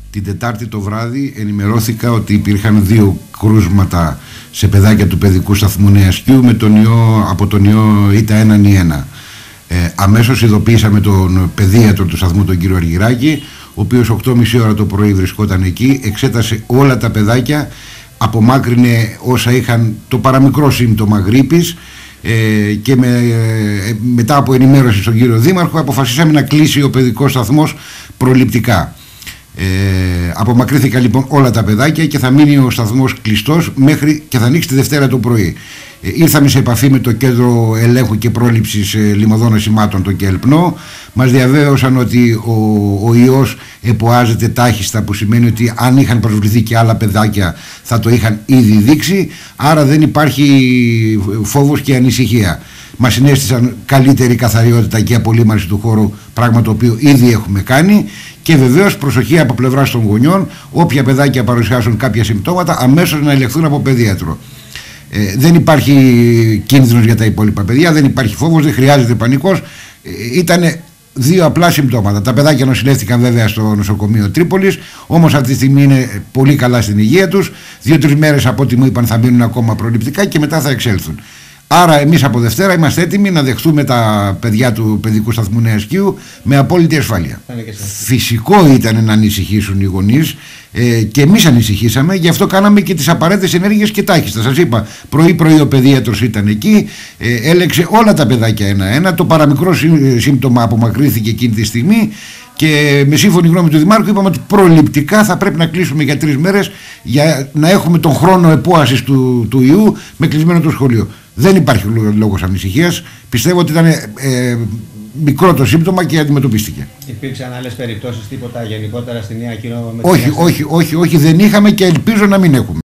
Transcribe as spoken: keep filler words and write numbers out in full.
Την Τετάρτη το βράδυ ενημερώθηκα ότι υπήρχαν δύο κρούσματα σε παιδάκια του παιδικού σταθμού Νεασκείου με τον ιό, από τον ιό Ήτα ένα εν ένα. Ε, αμέσως ειδοποίησαμε τον παιδίατρο του σταθμού, τον κύριο Αργυράκη, ο οποίος οκτώ και μισή ώρα το πρωί βρισκόταν εκεί, εξέτασε όλα τα παιδάκια, απομάκρυνε όσα είχαν το παραμικρό σύμπτωμα γρίπης ε, και με, ε, μετά από ενημέρωση στον κύριο Δήμαρχο αποφασίσαμε να κλείσει ο παιδικός σταθμός προληπτικά. Ε, απομακρύθηκαν λοιπόν όλα τα παιδάκια και θα μείνει ο σταθμός κλειστός μέχρι και θα ανοίξει τη Δευτέρα το πρωί. Ε, ήρθαμε σε επαφή με το Κέντρο Ελέγχου και Πρόληψης ε, Λιμωδών Νοσημάτων, το ΚΕΛΠΝΟ. Μας διαβέβαιωσαν ότι ο, ο ιός εποάζεται τάχιστα, που σημαίνει ότι αν είχαν προσβληθεί και άλλα παιδάκια θα το είχαν ήδη δείξει, άρα δεν υπάρχει φόβος και ανησυχία. Μας συνέστησαν καλύτερη καθαριότητα και απολύμανση του χώρου, πράγμα το οποίο ήδη έχουμε κάνει. Και βεβαίως προσοχή από πλευράς των γονιών, όποια παιδάκια παρουσιάσουν κάποια συμπτώματα, αμέσως να ελεγχθούν από παιδίατρο. Ε, δεν υπάρχει κίνδυνος για τα υπόλοιπα παιδιά, δεν υπάρχει φόβος, δεν χρειάζεται πανικός. Ε, ήτανε δύο απλά συμπτώματα. Τα παιδάκια νοσηλεύτηκαν βέβαια στο νοσοκομείο Τρίπολης, όμως αυτή τη στιγμή είναι πολύ καλά στην υγεία τους. Δύο-τρεις μέρες από ό,τι μου είπαν θα μείνουν ακόμα προληπτικά και μετά θα εξέλθουν. Άρα εμείς από Δευτέρα είμαστε έτοιμοι να δεχθούμε τα παιδιά του παιδικού σταθμού Νεασκείου με απόλυτη ασφάλεια. Φυσικό ήταν να ανησυχήσουν οι γονείς ε, και εμείς ανησυχήσαμε, γι' αυτό κάναμε και τις απαραίτητες ενέργειες και τάχιστα. Σας είπα, πρωί-πρωί ο παιδίατρος ήταν εκεί, ε, έλεξε όλα τα παιδάκια ένα-ένα, το παραμικρό σύμπτωμα απομακρύθηκε εκείνη τη στιγμή. Και με σύμφωνη γνώμη του Δημάρχου είπαμε ότι προληπτικά θα πρέπει να κλείσουμε για τρεις μέρες για να έχουμε τον χρόνο επόασης του, του ιού με κλεισμένο το σχολείο. Δεν υπάρχει λόγος ανησυχίας. Πιστεύω ότι ήταν ε, ε, μικρό το σύμπτωμα και αντιμετωπίστηκε. Υπήρξαν άλλες περιπτώσεις, τίποτα γενικότερα στη Νέα Κίνο? Όχι, όχι, όχι, όχι, δεν είχαμε και ελπίζω να μην έχουμε.